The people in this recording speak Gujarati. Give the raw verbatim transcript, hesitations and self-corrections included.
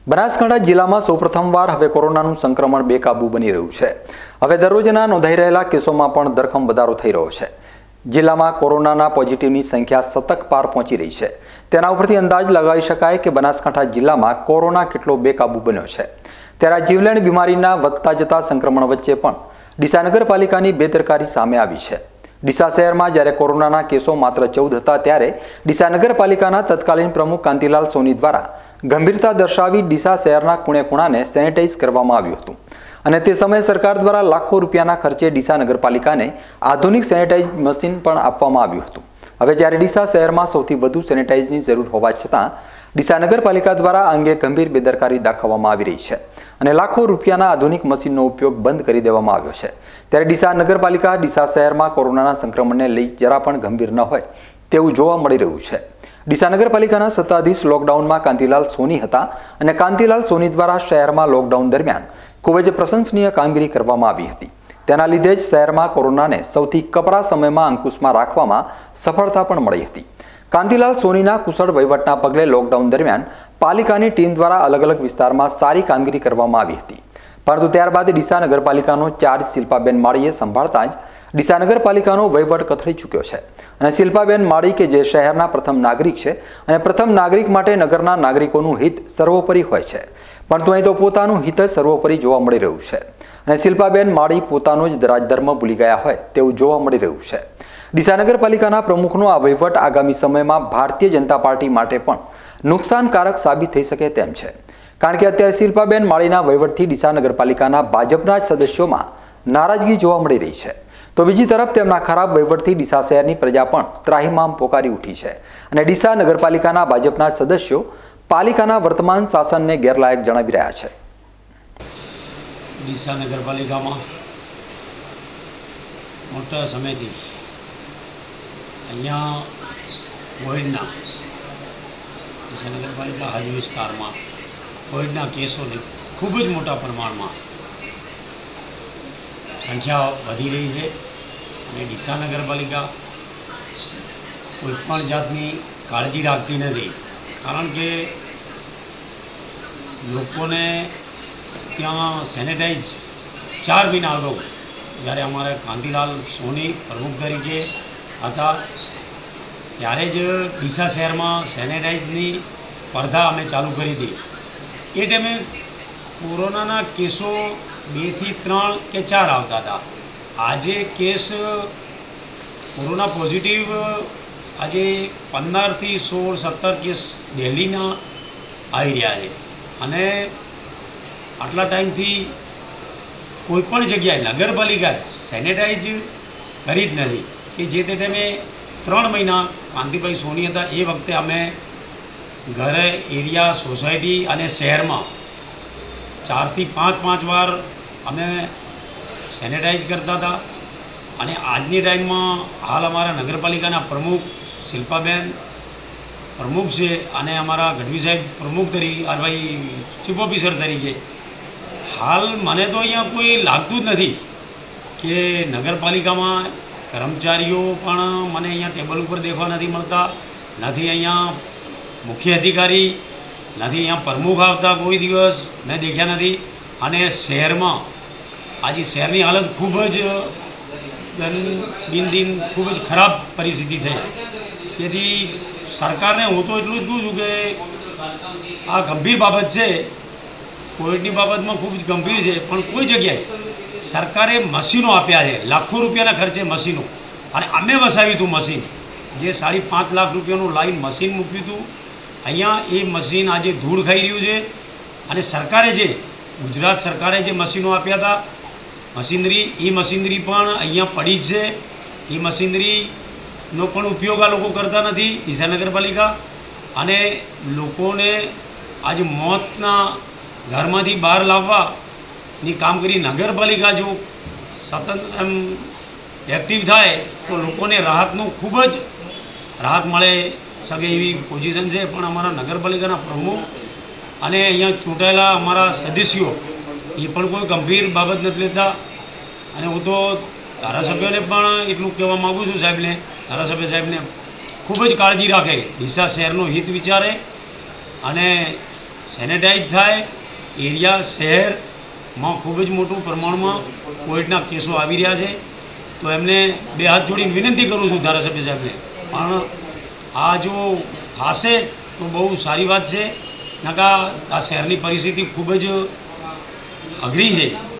બનાસકાંઠા જિલ્લામાં સૌપ્રથમવાર હવે કોરોનાનું સંક્રમણ બેકાબૂ બની રહ્યું છે। હવે દરરોજના નોંધાઈ રહેલા કેસોમાં પણ ધરખમ વધારો થઈ રહ્યો છે। જિલ્લામાં કોરોનાના પોઝિટિવની સંખ્યા શતક પાર પહોંચી રહી છે। તેના ઉપરથી અંદાજ લગાવી શકાય કે બનાસકાંઠા જિલ્લામાં કોરોના કેટલો બેકાબૂ બન્યો છે। ત્યારે જીવલેણ બીમારીના વધતા જતા સંક્રમણ વચ્ચે પણ ડીસા નગરપાલિકાની બેદરકારી સામે આવી છે। ડીસા શહેરમાં જ્યારે કોરોનાના કેસો માત્ર ચૌદ હતા ત્યારે ડીસા નગરપાલિકાના તત્કાલીન પ્રમુખ કાંતિલાલ સોની દ્વારા ગંભીરતા દર્શાવી ડીસા શહેરના ખૂણે ખૂણાને સેનિટાઈઝ કરવામાં આવ્યું હતું અને તે સમયે સરકાર દ્વારા લાખો રૂપિયાના ખર્ચે ડીસા નગરપાલિકાને આધુનિક સેનિટાઈઝ મશીન પણ આપવામાં આવ્યું હતું। હવે જ્યારે ડીસા શહેરમાં સૌથી વધુ સેનિટાઈઝની જરૂર હોવા છતાં ડીસા નગરપાલિકા દ્વારા આ અંગે ગંભીર બેદરકારી દાખવવામાં આવી રહી છે અને લાખો રૂપિયાના આધુનિક મશીનનો ઉપયોગ બંધ કરી દેવામાં આવ્યો છે। ત્યારે ડીસા નગરપાલિકા ડીસા શહેરમાં કોરોનાના સંક્રમણને લઈ જરા પણ ગંભીર ન હોય તેવું જોવા મળી રહ્યું છે। ડીસા નગરપાલિકાના સત્તાધીશ લોકડાઉનમાં કાંતિલાલ સોની હતા અને કાંતિલાલ સોની દ્વારા શહેરમાં લોકડાઉન દરમિયાન ખૂબ જ પ્રશંસનીય કામગીરી કરવામાં આવી હતી। તેના લીધે જ શહેરમાં કોરોનાને સૌથી કપરા સમયમાં અંકુશમાં રાખવામાં સફળતા પણ મળી હતી। કાંતિલાલ સોનીના કુશળ વહીવટના પગલે લોકડાઉન દરમિયાન પાલિકાની ટીમ દ્વારા અલગ અલગ વિસ્તારમાં સારી કામગીરી કરવામાં આવી હતી, પરંતુ ત્યારબાદ ડીસા નગરપાલિકાનો ચાર્જ શિલ્પાબેન માળીએ સંભાળતા જ ડીસા નગરપાલિકાનો વહીવટ કથળી ચૂક્યો છે અને શિલ્પાબેન માળી કે જે શહેરના પ્રથમ નાગરિક છે અને પ્રથમ નાગરિક માટે નગરના નાગરિકોનું હિત સર્વોપરી હોય છે, પરંતુ અહીં તો પોતાનું હિત જ સર્વોપરી જોવા મળી રહ્યું છે અને શિલ્પાબેન માળી પોતાનો જ રાજધર્મ ભૂલી ગયા હોય તેવું જોવા મળી રહ્યું છે। ડીસા નગરપાલિકાના પ્રમુખનો આ વહીવટ આગામી સમયમાં ભારતીય જનતા પાર્ટી માટે પણ નુકસાનકારક સાબિત થઈ શકે તેમ છે, કારણ કે અત્યારે શિલ્પાબેન માળીના વહીવટથી ડીસા નગરપાલિકાના ભાજપના જ સદસ્યોમાં નારાજગી જોવા મળી રહી છે, તો બીજી તરફ તેમના ખરાબ વહીવટથી ડીસા શહેરની પ્રજા પણ ત્રાહિમામ પોકારી ઉઠી છે અને ડીસા નગરપાલિકાના ભાજપના સદસ્યો પાલિકાના વર્તમાન શાસનને ગેરલાયક જણાવી રહ્યા છે। ડીસા નગરપાલિકામાં મોટા સમયથી અહીંયા કોવિડના ડીસા નગરપાલિકા હદ વિસ્તારમાં કોવિડના કેસોની ખૂબ જ મોટા પ્રમાણમાં સંખ્યા વધી રહી છે અને ડીસા નગરપાલિકા કોઈપણ જાતની કાળજી રાખતી નથી, કારણ કે લોકોને ત્યાં સેનેટાઈઝ ચાર મહિના અગાઉ જ્યારે અમારે કાંતિલાલ સોની પ્રમુખ તરીકે હતા ત્યારે જ ડીસા શહેરમાં સેનેટાઈઝની સ્પર્ધા અમે ચાલુ કરી હતી। એ ટાઈમે કોરોનાના કેસો બેથી ત્રણ કે ચાર આવતા હતા। આજે કેસ કોરોના પોઝિટિવ આજે પંદરથી સોળ સત્તર કેસ ડેલીના આવી રહ્યા છે અને આટલા ટાઈમથી કોઈપણ જગ્યાએ નગરપાલિકાએ સેનેટાઈઝ કરી જ નથી કે જે તે ટાઈમે ત્રણ મહિના કાંતિભાઈ સોની હતા એ વખતે અમે ઘરે એરિયા સોસાયટી અને શહેરમાં ચારથી પાંચ પાંચ વાર અમે સેનેટાઈઝ કરતા હતા અને આજની ટાઈમમાં હાલ અમારા નગરપાલિકાના પ્રમુખ શિલ્પાબેન પ્રમુખ છે અને અમારા ગઢવી સાહેબ પ્રમુખ તરીકે ભાઈ ચીફ ઓફિસર તરીકે હાલ મને તો અહીંયા કોઈ લાગતું જ નથી કે નગરપાલિકામાં કર્મચારીઓ પણ મને અહીંયા ટેબલ ઉપર દેખવા નથી મળતા, નથી અહીંયા મુખ્ય અધિકારી, નથી અહીંયા પ્રમુખ આવતા કોઈ દિવસ મેં દેખ્યા નથી અને શહેરમાં આજે શહેરની હાલત ખૂબ જ દિન દિન ખૂબ જ ખરાબ પરિસ્થિતિ થઈ। તેથી સરકારને હું તો એટલું જ કહું છું કે આ ગંભીર બાબત છે, કોવિડની બાબતમાં ખૂબ જ ગંભીર છે, પણ કોઈ જગ્યાએ સરકારે મશીનો આપ્યા છે લાખો રૂપિયાના ખર્ચે મશીનો, અને અમે વસાવ્યું હતું મશીન જે સાડી પાંચ લાખ રૂપિયાનું લાઈન મશીન મૂક્યું હતું। અહીંયા એ મશીન આજે ધૂળ ખાઈ રહ્યું છે અને સરકારે જે ગુજરાત સરકારે જે મશીનો આપ્યા હતા મશીનરી એ મશીનરી પણ અહીંયા પડી જ છે। એ મશીનરીનો પણ ઉપયોગ આ લોકો કરતા નથી ડીસા નગરપાલિકા, અને લોકોને આજે મોતના ઘરમાંથી બહાર લાવવાની કામગીરી નગરપાલિકા જો સતત એમ એક્ટિવ થાય તો લોકોને રાહતનું ખૂબ જ રાહત મળે શકે એવી પોઝિશન છે। પણ અમારા નગરપાલિકાના પ્રમુખ અને અહીંયા ચૂંટાયેલા અમારા સદસ્યો એ પણ કોઈ ગંભીર બાબત નથી લેતા અને હું તો ધારાસભ્યોને પણ એટલું કહેવા માગું છું સાહેબને, ધારાસભ્ય સાહેબને ખૂબ જ કાળજી રાખે, ડીસા શહેરનું હિત વિચારે અને સેનેટાઈઝ થાય, એરિયા શહેરમાં ખૂબ જ મોટું પ્રમાણમાં કોવિડના કેસો આવી રહ્યા છે. તો એમને બે હાથ જોડીને વિનંતી કરું છું ધારાસભ્ય સાહેબને, પણ આ જો થશે તો બહુ સારી વાત છે. નકા આ શહેરની પરિસ્થિતિ ખૂબ જ અઘરી છે.